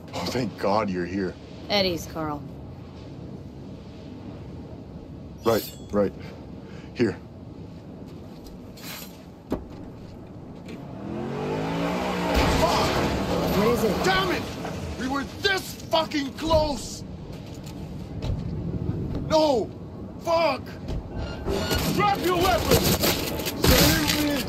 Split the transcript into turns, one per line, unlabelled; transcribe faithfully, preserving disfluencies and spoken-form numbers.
Oh, thank God you're here.
Eddie's, Karl.
Right, right. Here.
What is it?
Damn it! We were this fucking close! No! Fuck! Drop your weapon! Save me!